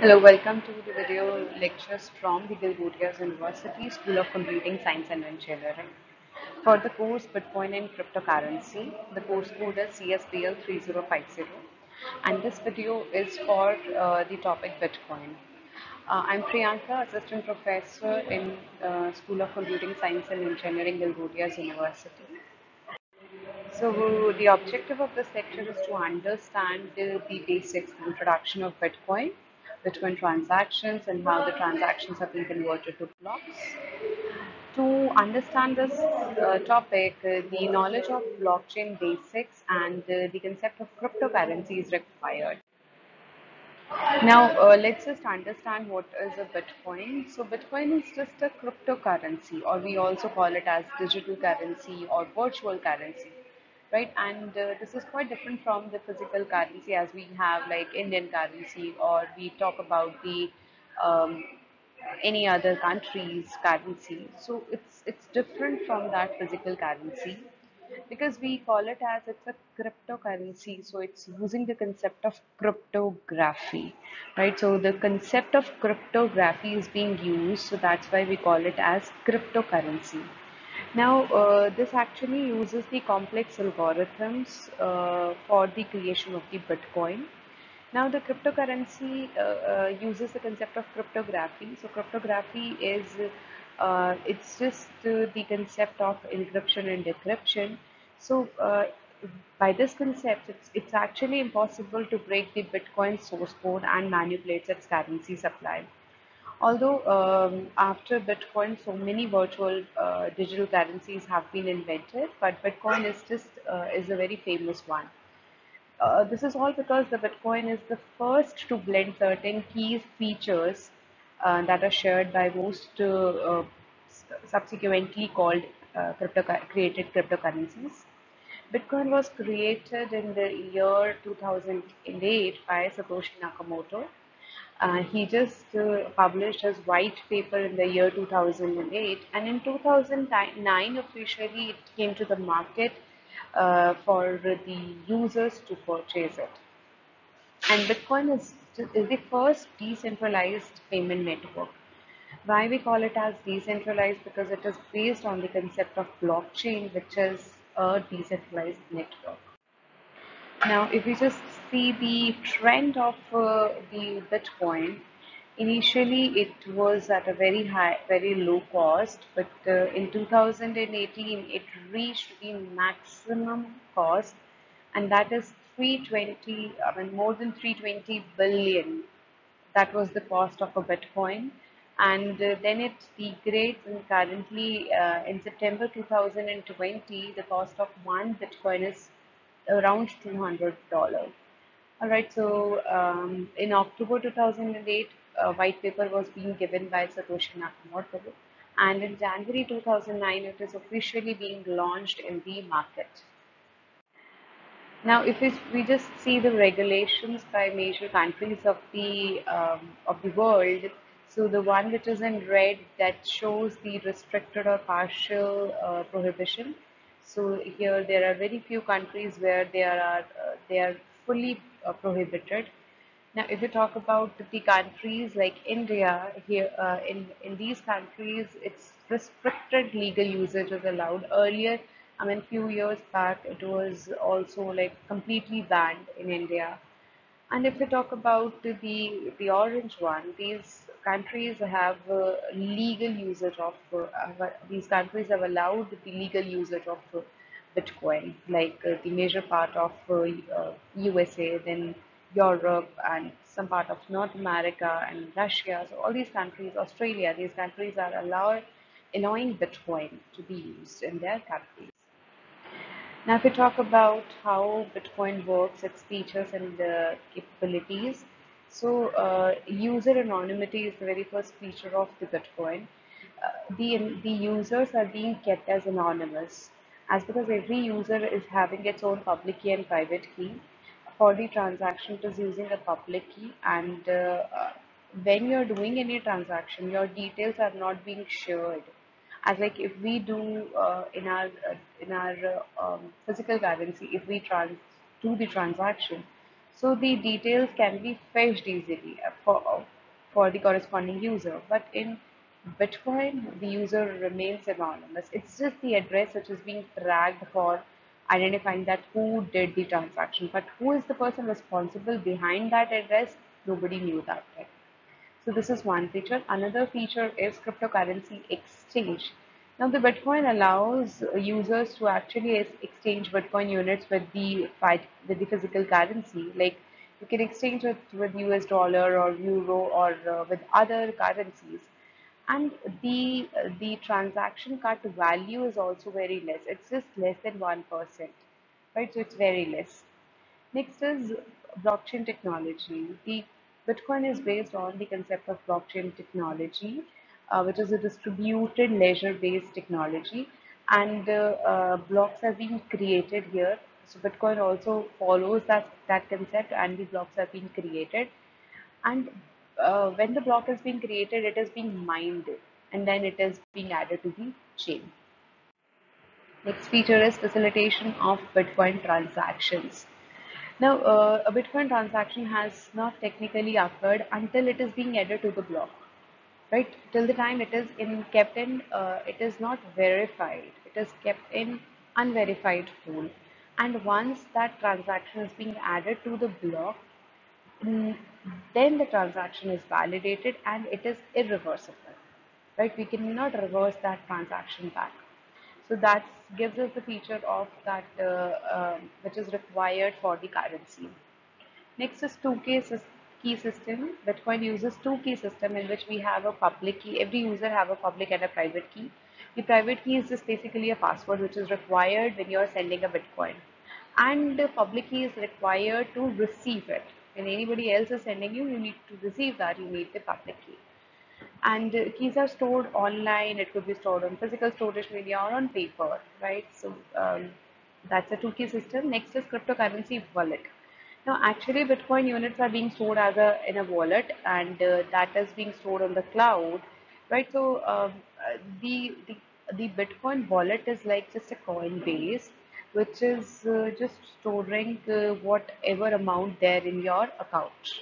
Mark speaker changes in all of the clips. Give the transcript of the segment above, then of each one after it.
Speaker 1: Hello, welcome to the video lectures from the Bill Gutiérrez University School of Computing Science and Engineering. For the course Bitcoin and Cryptocurrency, the course code is CSBL 3050, and this video is for the topic Bitcoin. I'm Priyanka, Assistant Professor in School of Computing Science and Engineering, Bill Gutiérrez University. So the objective of this lecture is to understand the basics, introduction of Bitcoin, Bitcoin transactions, and how the transactions have been converted to blocks. To understand this topic, the knowledge of blockchain basics and the concept of cryptocurrency is required. Now, let's just understand what is a Bitcoin. So, Bitcoin is just a cryptocurrency, or we also call it as digital currency or virtual currency, right? And this is quite different from the physical currency as we have like Indian currency, or we talk about the um, any other country's currency. So, it's different from that physical currency because we call it as it's a cryptocurrency, so it's using the concept of cryptography, right? So the concept of cryptography is being used, so that's why we call it as cryptocurrency. Now this actually uses the complex algorithms for the creation of the Bitcoin. Now, the cryptocurrency uses the concept of cryptography. So, cryptography is it's just the concept of encryption and decryption. So, by this concept, it's actually impossible to break the Bitcoin source code and manipulate its currency supply. Although after Bitcoin, so many virtual digital currencies have been invented, but Bitcoin is just is a very famous one. This is all because the Bitcoin is the first to blend certain key features that are shared by most subsequently called created cryptocurrencies. Bitcoin was created in the year 2008 by Satoshi Nakamoto. He just published his white paper in the year 2008, and in 2009 officially it came to the market for the users to purchase it. And Bitcoin is the first decentralized payment network. Why we call it as decentralized? Because it is based on the concept of blockchain, which is a decentralized network. Now, if we just see the trend of the Bitcoin, initially it was at a very high, very low cost, but in 2018 it reached the maximum cost, and that is 320, I mean more than 320 billion. That was the cost of a Bitcoin. And then it degrades, and currently in September 2020, the cost of one Bitcoin is around $200. All right, so in October 2008, a white paper was being given by Satoshi Nakamoto, and in January 2009, it is officially being launched in the market. Now, if we just see the regulations by major countries of the world, so the one which is in red that shows the restricted or partial prohibition. So here there are very few countries where they are fully prohibited. Now, if you talk about the countries like India, here in these countries, it's restricted legal usage is allowed. Earlier, I mean, few years back, it was also like completely banned in India. And if we talk about the orange one, these countries have legal usage of these countries have allowed the legal usage of Bitcoin, like the major part of USA, then Europe, and some part of North America and Russia. So all these countries, Australia, these countries are allowing Bitcoin to be used in their countries. Now, if we talk about how Bitcoin works, its features and capabilities, so user anonymity is the very first feature of the Bitcoin. The users are being kept as anonymous, as because every user is having its own public key and private key. For the transaction, it is using a public key, and when you're doing any transaction, your details are not being shared as like if we do in our physical currency, if we do the transaction, So the details can be fetched easily for the corresponding user. But in Bitcoin, the user remains anonymous. It's just the address which is being tracked for identifying that who did the transaction. But who is the person responsible behind that address? Nobody knew that. Right? So this is one feature. Another feature is cryptocurrency exchange. Now the Bitcoin allows users to actually exchange Bitcoin units with the physical currency. Like you can exchange it with US dollar or euro or with other currencies. And the transaction cut value is also very less. It's just less than 1%, right? So it's very less. Next is blockchain technology. The Bitcoin is based on the concept of blockchain technology, which is a distributed ledger-based technology, and blocks are being created here. So Bitcoin also follows that concept, and the blocks are being created. And when the block is being created, it is being mined, and then it is being added to the chain. Next feature is facilitation of Bitcoin transactions. Now, a Bitcoin transaction has not technically occurred until it is being added to the block, right? Till the time it is not verified. It is kept in unverified pool. And once that transaction is being added to the block, mm, then the transaction is validated and it is irreversible, right? We cannot reverse that transaction back. So that gives us the feature of that which is required for the currency. Next is key system. Bitcoin uses two key system in which we have a public key. Every user have a public and a private key. The private key is just basically a password which is required when you are sending a Bitcoin. And the public key is required to receive it. When anybody else is sending you, you need to receive that, you need the public key. And keys are stored online. It could be stored on physical storage media or on paper, right? So that's a two-key system. Next is cryptocurrency wallet. Now, actually, Bitcoin units are being stored as a in a wallet, and that is being stored on the cloud, right? So the Bitcoin wallet is like just a coin base, which is just storing whatever amount there in your account.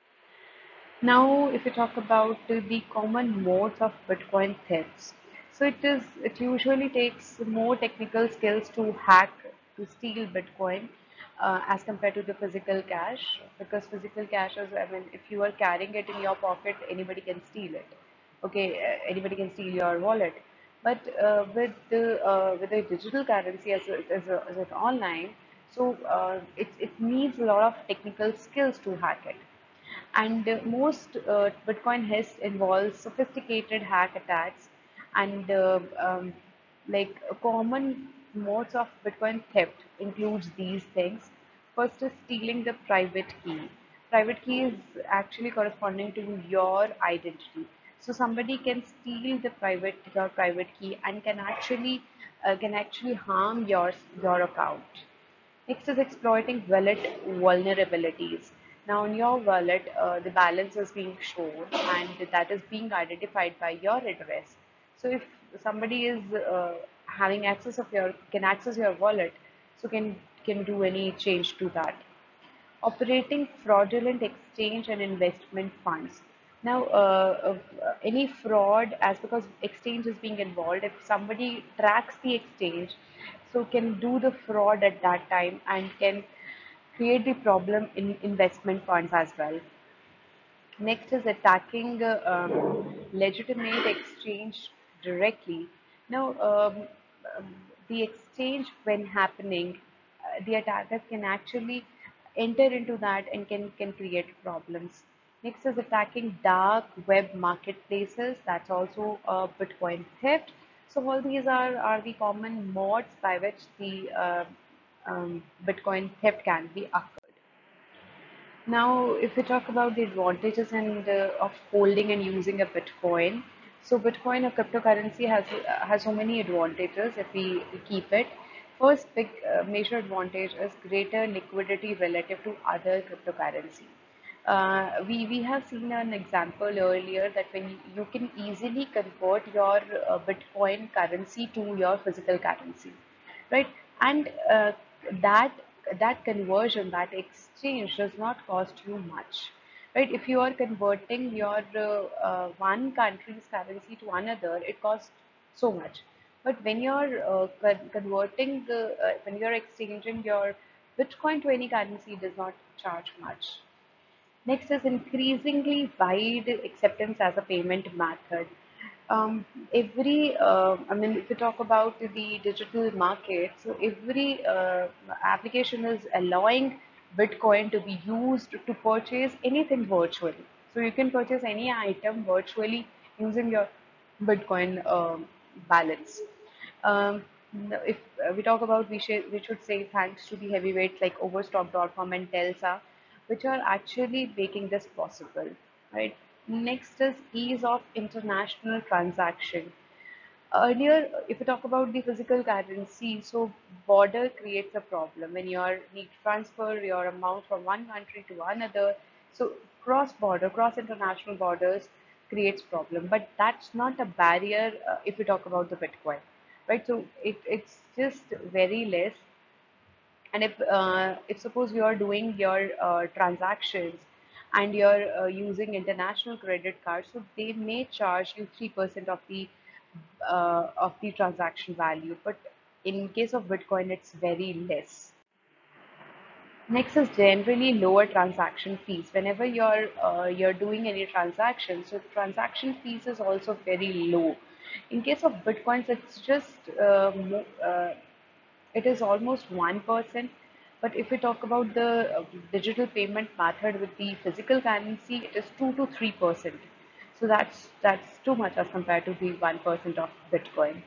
Speaker 1: Now, if you talk about the common modes of Bitcoin thefts, so it usually takes more technical skills to hack to steal Bitcoin as compared to the physical cash, because physical cash is, I mean, if you are carrying it in your pocket, anybody can steal it. Okay, anybody can steal your wallet. But with the digital currency as it online, so it needs a lot of technical skills to hack it. And most Bitcoin heist involves sophisticated hack attacks and like common modes of Bitcoin theft includes these things. First is stealing the private key. Private key is actually corresponding to your identity. So somebody can steal your private key and can actually harm your account. Next is exploiting wallet vulnerabilities. Now, on your wallet, the balance is being shown and that is being identified by your address. So, if somebody is can access your wallet, so can do any change to that. Operating fraudulent exchange and investment funds. Now, any fraud, as because exchange is being involved, if somebody tracks the exchange, so can do the fraud at that time and can create the problem in investment funds as well. Next is attacking legitimate exchange directly. Now, the exchange when happening, the attackers can actually enter into that and can create problems. Next is attacking dark web marketplaces. That's also a Bitcoin theft. So all these are the common modes by which the Bitcoin theft can be occurred. Now, if we talk about the advantages and of holding and using a Bitcoin, so Bitcoin or cryptocurrency has so many advantages if we keep it. First, big major advantage is greater liquidity relative to other cryptocurrency. We have seen an example earlier that when you can easily convert your Bitcoin currency to your physical currency, right? And that that conversion, that exchange does not cost you much, right? If you are converting your one country's currency to another, it costs so much. But when you're converting when you're exchanging your Bitcoin to any currency, it does not charge much. Next is increasingly wide acceptance as a payment method. I mean, if you talk about the digital market, so every application is allowing Bitcoin to be used to purchase anything virtually. So you can purchase any item virtually using your Bitcoin balance. Um, if we talk about, we should say thanks to the heavyweights like Overstock.com and Telsa, which are actually making this possible, right? Next is ease of international transaction. Earlier, if you talk about the physical currency, so border creates a problem when you are need to transfer your amount from one country to another. So cross-border, cross-international borders creates problem, but that's not a barrier if you talk about the Bitcoin, right? So it's just very less. And if suppose you are doing your transactions and you're using international credit cards, so they may charge you 3% of the transaction value. But in case of Bitcoin, it's very less. Next is generally lower transaction fees. Whenever you're doing any transaction, so transaction fees is also very low. In case of Bitcoins, it's just it is almost 1%. But if we talk about the digital payment method with the physical currency, it is 2 to 3%. So that's too much as compared to the 1% of Bitcoin.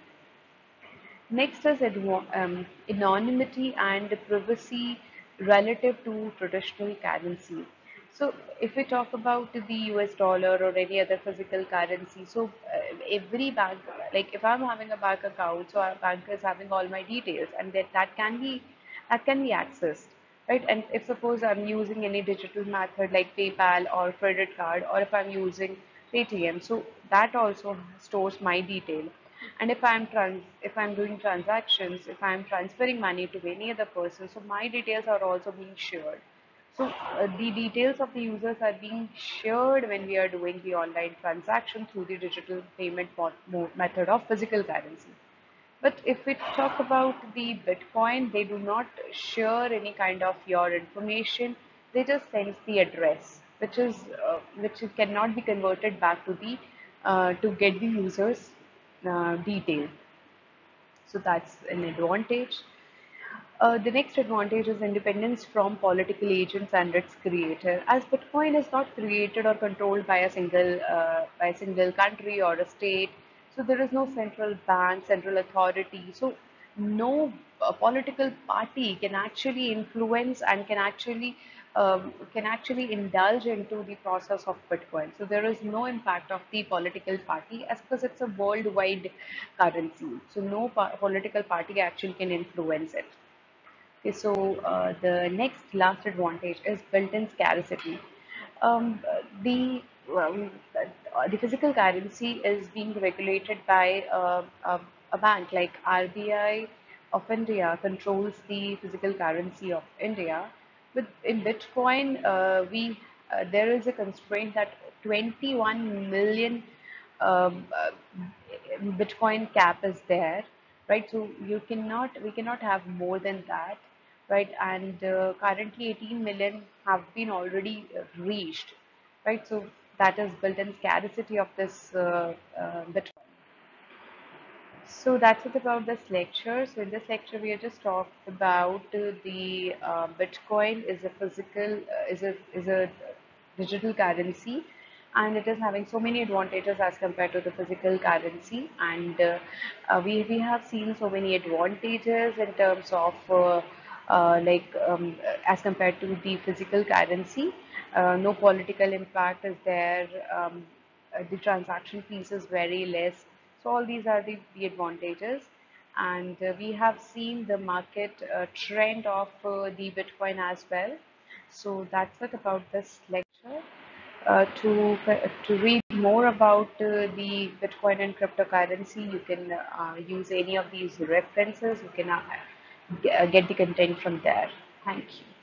Speaker 1: Next is anonymity and privacy relative to traditional currency. So, if we talk about the US dollar or any other physical currency, so every bank, like if I'm having a bank account, so our bank is having all my details, and that can be accessed, right? And if suppose I'm using any digital method like PayPal or credit card, or if I'm using Paytm, so that also stores my detail. And if I'm doing transactions, if I'm transferring money to any other person, so my details are also being shared. So the details of the users are being shared when we are doing the online transaction through the digital payment method of physical currency. But if we talk about the Bitcoin, they do not share any kind of your information. They just send the address, which cannot be converted back to the to get the user's detail. So that's an advantage. The next advantage is independence from political agents and its creator. As Bitcoin is not created or controlled by a single country or a state, so there is no central bank, central authority. So no political party can actually influence and can actually indulge into the process of Bitcoin. So there is no impact of the political party as because it's a worldwide currency. So no political party actually can influence it. Okay, so the next last advantage is built-in scarcity. Um, the the physical currency is being regulated by a bank like RBI of India controls the physical currency of India. But in Bitcoin, we there is a constraint that 21 million um, uh, Bitcoin cap is there, right? So we cannot have more than that, right? And currently 18 million have been already reached, right? So that is built-in scarcity of this Bitcoin. So that's it about this lecture. So in this lecture, we have just talked about the Bitcoin is a is a digital currency, and it is having so many advantages as compared to the physical currency. And we have seen so many advantages in terms of as compared to the physical currency. No political impact is there. The transaction fees is very less. So all these are the advantages. And we have seen the market trend of the Bitcoin as well. So that's it about this lecture. To read more about the Bitcoin and cryptocurrency, you can use any of these references. You can get the content from there. Thank you.